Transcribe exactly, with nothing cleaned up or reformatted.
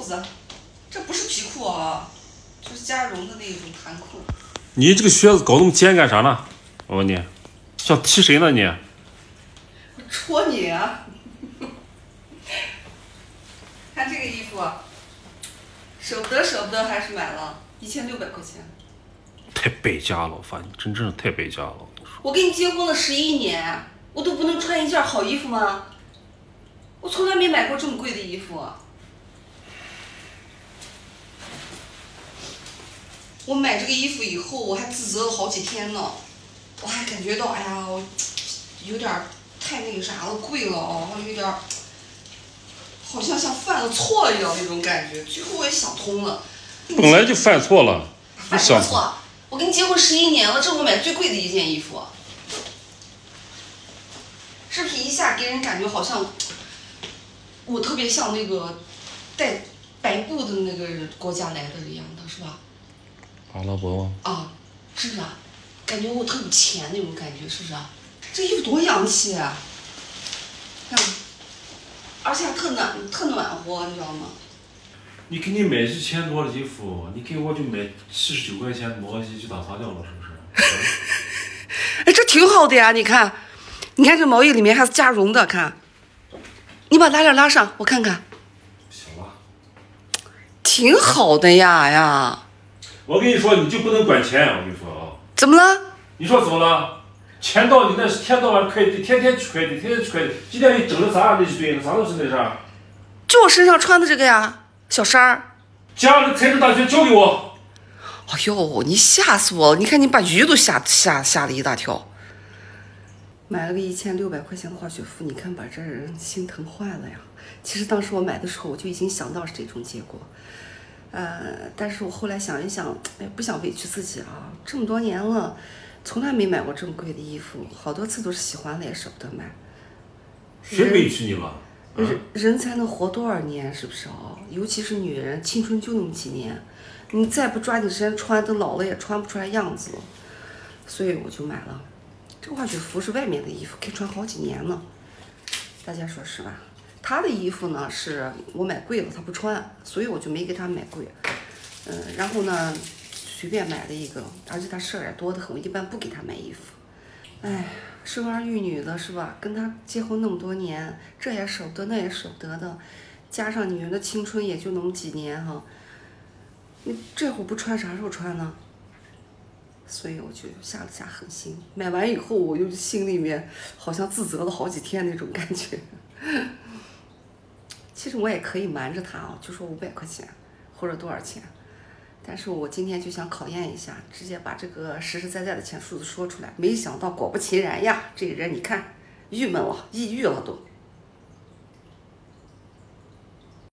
子，这不是皮裤啊，就是加绒的那种弹裤。 你这个靴子搞那么尖干啥呢？我问你，想踢谁呢你？ 我戳你啊！看这个衣服，舍不得舍不得还是买了，一千六百块钱。 太败家了，我发现你真正的太败家了。 我跟你结婚了十一年，我都不能穿一件好衣服吗？我从来没买过这么贵的衣服。我买这个衣服以后，我还自责了好几天呢。我还感觉到，哎呀，我有点太那个啥了，贵了哦，有点好像像犯了错一样那种感觉。最后我也想通了， 本来就犯错了， 犯什么错？我跟你结婚十一年了，这是我买最贵的一件衣服，是不是一下给人感觉好像我特别像那个带白布的那个国家来的一样的，是吧？ 阿拉伯吗？ 啊，是不是啊？感觉我特有钱那种感觉，是不是啊？这衣服多洋气啊！看，而且还特暖，特暖和，你知道吗？ 你给你买一千多的衣服，你给我就买七十九块钱毛衣就打发掉了，是不是？ 哎，这挺好的呀！你看，你看这毛衣里面还是加绒的，看。你把拉链拉上，我看看。 行了。 挺好的呀呀！ 我跟你说，你就不能管钱，我跟你说啊。 怎么了？ 你说怎么了？钱到你那是天到晚快递，天天取快递，天天取快递。今天你整的啥？那一堆，啥都是那啥？ 就我身上穿的这个呀，小衫儿。 家里材质大学交给我。 哎呦，你吓死我了！你看你把鱼都吓吓吓了一大跳。买了个一千六百块钱的滑雪服，你看把这人心疼坏了呀。其实当时我买的时候，我就已经想到是这种结果。呃，但是我后来想一想，哎，不想委屈自己啊，这么多年了，从来没买过这么贵的衣服，好多次都是喜欢了也舍不得买。 谁委屈你了？ 人、嗯、人才能活多少年，是不是啊？尤其是女人，青春就那么几年，你再不抓紧时间穿，等老了也穿不出来样子了。所以我就买了。这个滑雪服是外面的衣服，可以穿好几年呢。大家说是吧？他的衣服呢，是我买贵了，他不穿，所以我就没给他买贵。嗯，然后呢，随便买了一个，而且他事儿也多得很，我一般不给他买衣服。哎，生儿育女的是吧？跟他结婚那么多年，这也舍不得，那也舍不得的，加上女人的青春也就那么几年哈，你这会儿不穿啥时候穿呢？所以我就下了下狠心，买完以后我就心里面好像自责了好几天那种感觉。其实我也可以瞒着他啊，就说五百块钱或者多少钱，但是我今天就想考验一下，直接把这个实实在在的钱数字说出来。没想到果不其然呀，这人你看郁闷了，抑郁了都。